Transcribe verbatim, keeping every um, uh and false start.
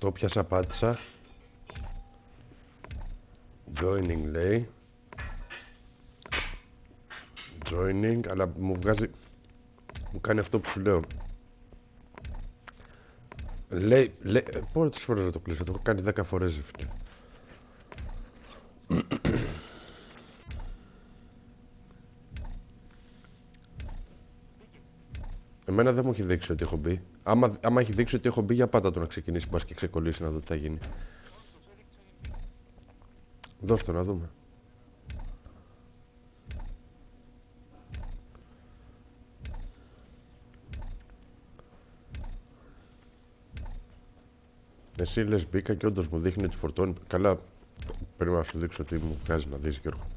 Το πιάσα, πάτησα. Joining λέει. Joining, αλλά μου βγάζει... Μου κάνει αυτό που σου λέω. Λέει... λέει πόσες φορές να το κλείσω, το έχω κάνει δέκα φορές, φίλε. Εμένα δεν μου έχει δείξει ότι έχω μπει. Άμα, άμα έχει δείξει ότι έχω μπει, για πάντα το να ξεκινήσει, μπας και ξεκολλήσει να δω τι θα γίνει. Δώσ' το να δούμε. Εσύ λες μπήκα και όντως μου δείχνει ότι φορτώνει. Καλά, πρέπει να σου δείξω ότι μου βγάζει να δεις, Γιώργο.